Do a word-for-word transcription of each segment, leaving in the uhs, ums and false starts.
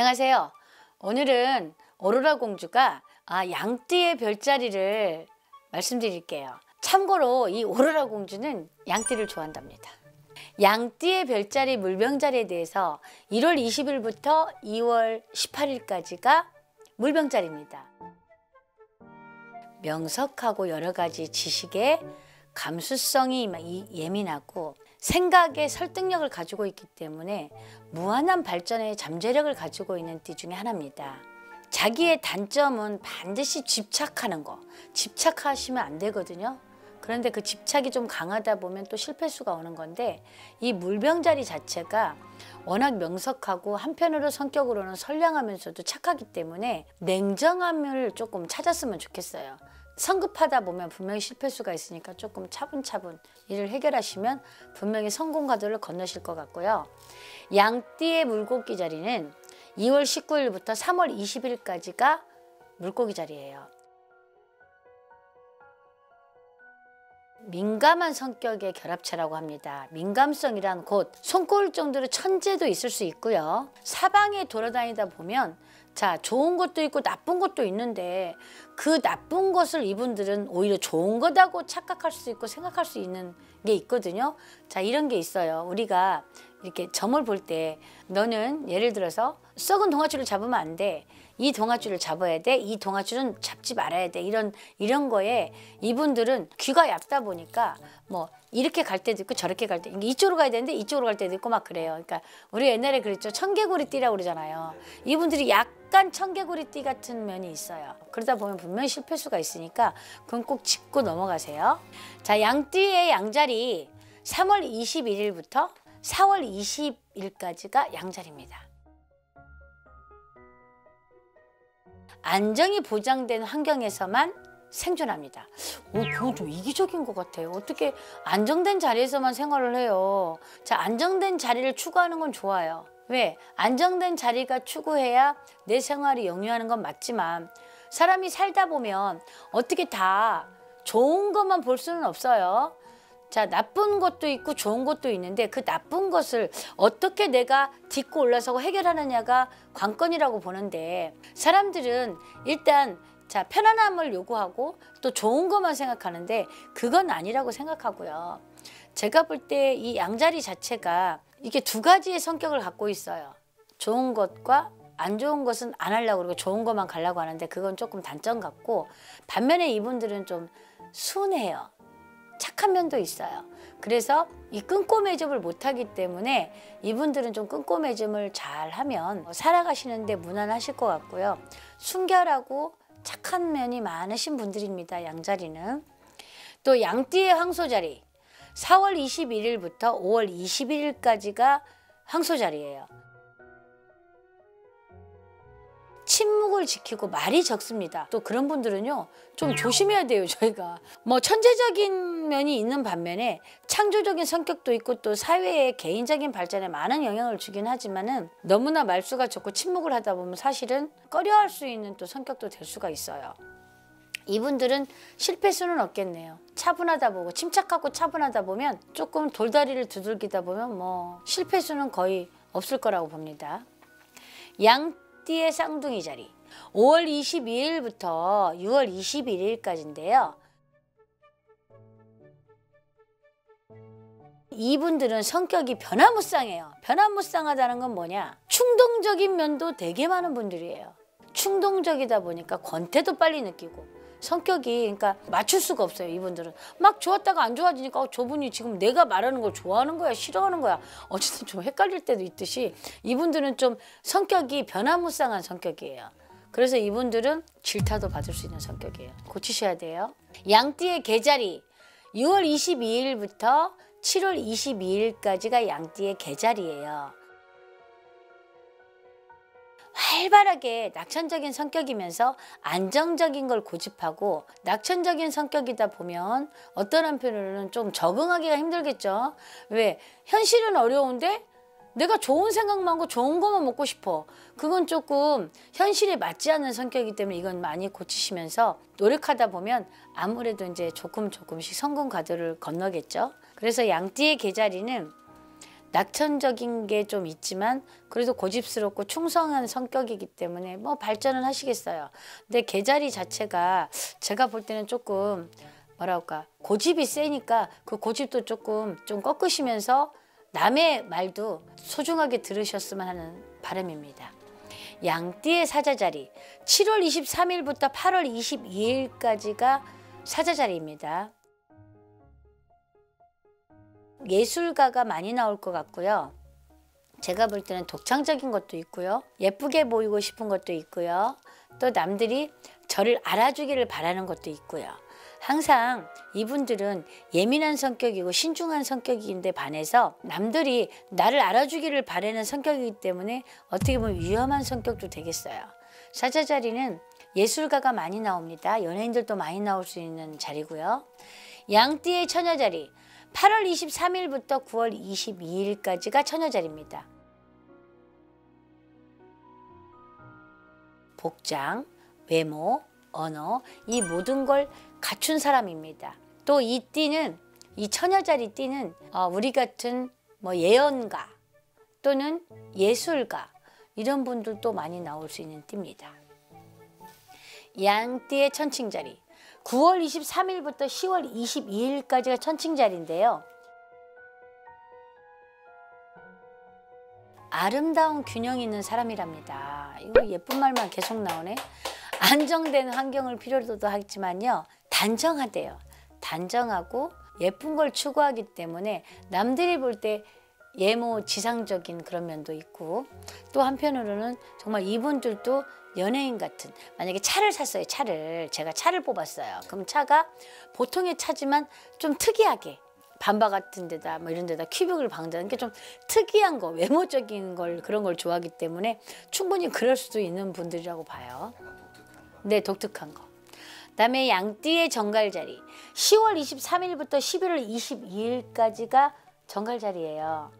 안녕하세요. 오늘은 오로라 공주가 아, 양띠의 별자리를 말씀드릴게요. 참고로 이 오로라 공주는 양띠를 좋아한답니다. 양띠의 별자리 물병자리에 대해서 일월 이십일부터 이월 십팔일까지가 물병자리입니다. 명석하고 여러 가지 지식에 감수성이 예민하고 생각의 설득력을 가지고 있기 때문에 무한한 발전의 잠재력을 가지고 있는 띠 중에 하나입니다. 자기의 단점은 반드시 집착하는 거. 집착하시면 안 되거든요. 그런데 그 집착이 좀 강하다 보면 또 실패수가 오는 건데, 이 물병자리 자체가 워낙 명석하고 한편으로 성격으로는 선량하면서도 착하기 때문에 냉정함을 조금 찾았으면 좋겠어요. 성급하다 보면 분명히 실패수가 있으니까 조금 차분차분 일을 해결하시면 분명히 성공 가도를 건너실 것 같고요. 양띠의 물고기 자리는 이월 십구일부터 삼월 이십일까지가 물고기 자리예요. 민감한 성격의 결합체라고 합니다. 민감성이란 곧 손꼽을 정도로 천재도 있을 수 있고요. 사방에 돌아다니다 보면 자, 좋은 것도 있고 나쁜 것도 있는데 그 나쁜 것을 이분들은 오히려 좋은 거다고 착각할 수 있고 생각할 수 있는 게 있거든요. 자, 이런 게 있어요. 우리가 이렇게 점을 볼 때 너는 예를 들어서 썩은 동아줄을 잡으면 안 돼. 이 동아줄을 잡아야 돼. 이 동아줄은 잡지 말아야 돼. 이런 이런 거에 이분들은 귀가 얇다 보니까 뭐 이렇게 갈 때도 있고 저렇게 갈 때, 이쪽으로 가야 되는데 이쪽으로 갈 때도 있고 막 그래요. 그러니까 우리 옛날에 그랬죠. 청개구리띠라고 그러잖아요. 이분들이 약간 청개구리띠 같은 면이 있어요. 그러다 보면 분명히 실패수가 있으니까 그건 꼭 짚고 넘어가세요. 자, 양띠의 양자리 삼월 이십일일부터 사월 이십일까지가 양자리입니다. 안정이 보장된 환경에서만 생존합니다. 오, 그건 좀 이기적인 것 같아요. 어떻게 안정된 자리에서만 생활을 해요. 자, 안정된 자리를 추구하는 건 좋아요. 왜? 안정된 자리가 추구해야 내 생활이 영위하는 건 맞지만 사람이 살다 보면 어떻게 다 좋은 것만 볼 수는 없어요. 자, 나쁜 것도 있고 좋은 것도 있는데 그 나쁜 것을 어떻게 내가 딛고 올라서고 해결하느냐가 관건이라고 보는데, 사람들은 일단 자, 편안함을 요구하고 또 좋은 것만 생각하는데 그건 아니라고 생각하고요. 제가 볼 때 이 양자리 자체가 이게 두 가지의 성격을 갖고 있어요. 좋은 것과 안 좋은 것은 안 하려고 그러고 좋은 것만 가려고 하는데 그건 조금 단점 같고, 반면에 이분들은 좀 순해요. 착한 면도 있어요. 그래서 이 끈꼬매집을 못하기 때문에 이분들은 좀 끈꼬매집을 잘하면 살아가시는데 무난하실 것 같고요. 순결하고 착한 면이 많으신 분들입니다. 양자리는. 또 양띠의 황소자리 사월 이십일일부터 오월 이십일일까지가 황소자리예요. 침묵을 지키고 말이 적습니다. 또 그런 분들은요 좀 조심해야 돼요. 저희가 뭐 천재적인 면이 있는 반면에 창조적인 성격도 있고 또 사회의 개인적인 발전에 많은 영향을 주긴 하지만은 너무나 말수가 적고 침묵을 하다 보면 사실은 꺼려할 수 있는 또 성격도 될 수가 있어요. 이분들은 실패수는 없겠네요. 차분하다 보고 침착하고 차분하다 보면 조금 돌다리를 두들기다 보면 뭐 실패수는 거의 없을 거라고 봅니다. 양 띠의 쌍둥이 자리 오월 이십이일부터 유월 이십일일까지인데요. 이분들은 성격이 변화무쌍해요. 변화무쌍하다는 건 뭐냐? 충동적인 면도 되게 많은 분들이에요. 충동적이다 보니까 권태도 빨리 느끼고 성격이 그러니까 맞출 수가 없어요. 이분들은 막 좋았다가 안 좋아지니까 어, 저분이 지금 내가 말하는 걸 좋아하는 거야 싫어하는 거야 어쨌든 좀 헷갈릴 때도 있듯이 이분들은 좀 성격이 변화무쌍한 성격이에요. 그래서 이분들은 질타도 받을 수 있는 성격이에요. 고치셔야 돼요. 양띠의 계자리 유월 이십이일부터 칠월 이십이일까지가 양띠의 계자리예요. 활발하게 낙천적인 성격이면서 안정적인 걸 고집하고, 낙천적인 성격이다 보면 어떤 한편으로는 좀 적응하기가 힘들겠죠. 왜? 현실은 어려운데 내가 좋은 생각만 하고 좋은 것만 먹고 싶어. 그건 조금 현실에 맞지 않는 성격이기 때문에 이건 많이 고치시면서 노력하다 보면 아무래도 이제 조금 조금씩 성공 가도를 건너겠죠. 그래서 양띠의 계자리는 낙천적인 게 좀 있지만 그래도 고집스럽고 충성한 성격이기 때문에 뭐 발전은 하시겠어요. 근데 계자리 자체가 제가 볼 때는 조금 뭐랄까 고집이 세니까 그 고집도 조금 좀 꺾으시면서 남의 말도 소중하게 들으셨으면 하는 바람입니다. 양띠의 사자자리 칠월 이십삼일부터 팔월 이십이일까지가 사자자리입니다. 예술가가 많이 나올 것 같고요. 제가 볼 때는 독창적인 것도 있고요. 예쁘게 보이고 싶은 것도 있고요. 또 남들이 저를 알아주기를 바라는 것도 있고요. 항상 이분들은 예민한 성격이고 신중한 성격인데 반해서 남들이 나를 알아주기를 바라는 성격이기 때문에 어떻게 보면 위험한 성격도 되겠어요. 사자자리는 예술가가 많이 나옵니다. 연예인들도 많이 나올 수 있는 자리고요. 양띠의 처녀자리 팔월 이십삼일부터 구월 이십이일까지가 처녀자리입니다. 복장, 외모, 언어 이 모든 걸 갖춘 사람입니다. 또 이 띠는 이 처녀자리 띠는 어, 우리 같은 뭐 예언가 또는 예술가 이런 분들도 많이 나올 수 있는 띠입니다. 양띠의 천칭자리 구월 이십삼일부터 시월 이십이일까지가 천칭자리인데요. 아름다운 균형 있는 사람이랍니다. 이거 예쁜 말만 계속 나오네. 안정된 환경을 필요로 하지만요. 단정하대요. 단정하고 예쁜 걸 추구하기 때문에 남들이 볼 때 예모 지상적인 그런 면도 있고 또 한편으로는 정말 이분들도 연예인 같은 만약에 차를 샀어요. 차를 제가 차를 뽑았어요. 그럼 차가 보통의 차지만 좀 특이하게 반바 같은 데다 뭐 이런 데다 큐빅을 박는다는 게 좀 특이한 거 외모적인 걸 그런 걸 좋아하기 때문에 충분히 그럴 수도 있는 분들이라고 봐요. 네, 독특한 거. 그다음에 양띠의 정갈자리 시월 이십삼일부터 십일월 이십이일까지가 정갈자리예요.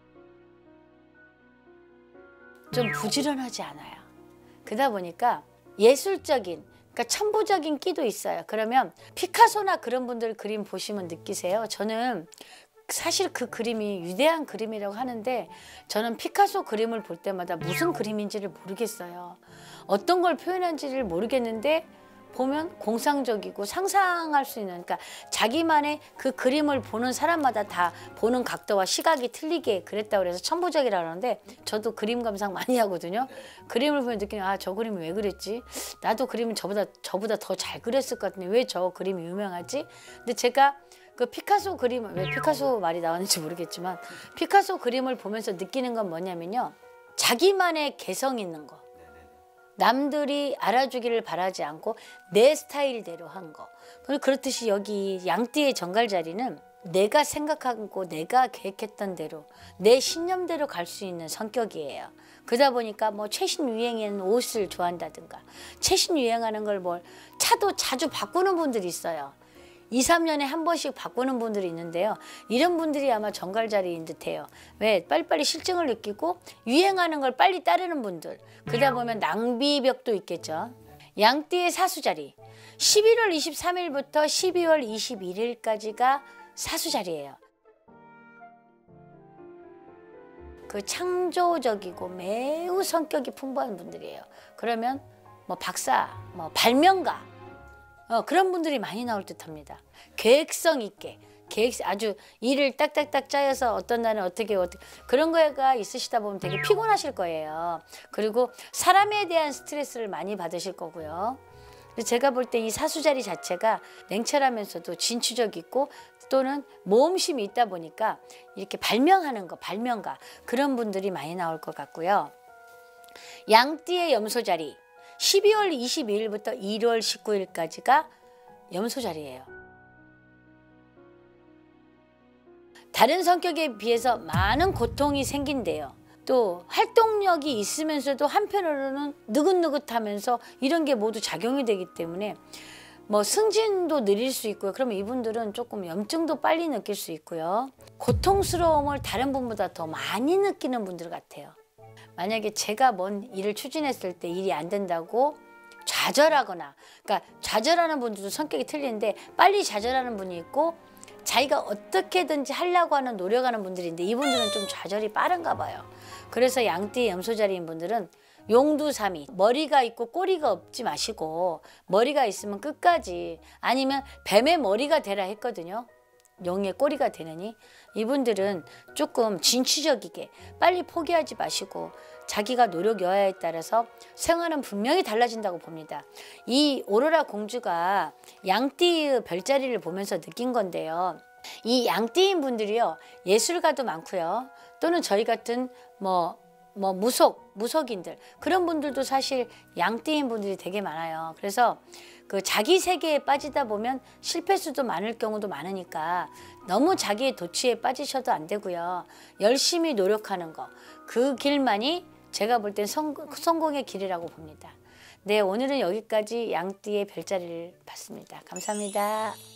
좀 부지런하지 않아요. 그러다 보니까 예술적인 그러니까 천부적인 끼도 있어요. 그러면 피카소나 그런 분들 그림 보시면 느끼세요. 저는 사실 그 그림이 위대한 그림이라고 하는데 저는 피카소 그림을 볼 때마다 무슨 그림인지를 모르겠어요. 어떤 걸 표현한지를 모르겠는데 보면 공상적이고 상상할 수 있는 그러니까 자기만의 그 그림을 보는 사람마다 다 보는 각도와 시각이 틀리게 그랬다고 그래서 천부적이라 그러는데 저도 그림 감상 많이 하거든요. 그림을 보면 느끼는 아, 저 그림이 왜 그랬지? 나도 그림은 저보다 저보다 더 잘 그렸을 것 같은데 왜 저 그림이 유명하지? 근데 제가 그 피카소 그림을 왜 피카소 말이 나왔는지 모르겠지만 피카소 그림을 보면서 느끼는 건 뭐냐면요. 자기만의 개성 있는 거. 남들이 알아주기를 바라지 않고 내 스타일대로 한 거. 그렇듯이 여기 양띠의 정갈자리는 내가 생각하고 내가 계획했던 대로 내 신념대로 갈 수 있는 성격이에요. 그러다 보니까 뭐 최신 유행하는 옷을 좋아한다든가 최신 유행하는 걸 뭘 차도 자주 바꾸는 분들이 있어요. 이, 삼 년에 한 번씩 바꾸는 분들이 있는데요. 이런 분들이 아마 정갈자리인 듯해요. 왜? 빨리빨리 실증을 느끼고 유행하는 걸 빨리 따르는 분들. 그러다 보면 낭비벽도 있겠죠. 양띠의 사수자리. 십일월 이십삼일부터 십이월 이십일일까지가 사수자리예요. 그 창조적이고 매우 성격이 풍부한 분들이에요. 그러면 뭐 박사, 뭐 발명가 어, 그런 분들이 많이 나올 듯합니다. 계획성 있게 계획 아주 일을 딱딱딱 짜여서 어떤 날은 어떻게 어떻게 그런 거가 있으시다 보면 되게 피곤하실 거예요. 그리고 사람에 대한 스트레스를 많이 받으실 거고요. 제가 볼 때 이 사수자리 자체가 냉철하면서도 진취적 있고 또는 모험심이 있다 보니까 이렇게 발명하는 거 발명가 그런 분들이 많이 나올 것 같고요. 양띠의 염소자리 십이월 이십이일부터 일월 십구일까지가 염소자리예요. 다른 성격에 비해서 많은 고통이 생긴대요. 또 활동력이 있으면서도 한편으로는 느긋느긋하면서 이런 게 모두 작용이 되기 때문에 뭐 승진도 느릴 수 있고요. 그러면 이분들은 조금 염증도 빨리 느낄 수 있고요. 고통스러움을 다른 분보다 더 많이 느끼는 분들 같아요. 만약에 제가 뭔 일을 추진했을 때 일이 안 된다고 좌절하거나 그러니까 좌절하는 분들도 성격이 틀린데 빨리 좌절하는 분이 있고 자기가 어떻게든지 하려고 하는 노력하는 분들인데 이분들은 좀 좌절이 빠른가 봐요. 그래서 양띠 염소자리인 분들은 용두삼이 머리가 있고 꼬리가 없지 마시고 머리가 있으면 끝까지 아니면 뱀의 머리가 되라 했거든요. 용의 꼬리가 되느니 이분들은 조금 진취적이게 빨리 포기하지 마시고 자기가 노력 여하에 따라서 생활은 분명히 달라진다고 봅니다. 이 오로라 공주가 양띠의 별자리를 보면서 느낀 건데요. 이 양띠인 분들이요. 예술가도 많고요. 또는 저희 같은 뭐 뭐 무속, 무속인들 그런 분들도 사실 양띠인 분들이 되게 많아요. 그래서 그 자기 세계에 빠지다 보면 실패 수도 많을 경우도 많으니까 너무 자기의 도취에 빠지셔도 안 되고요. 열심히 노력하는 거, 그 길만이 제가 볼 땐 성공의 길이라고 봅니다. 네, 오늘은 여기까지 양띠의 별자리를 봤습니다. 감사합니다.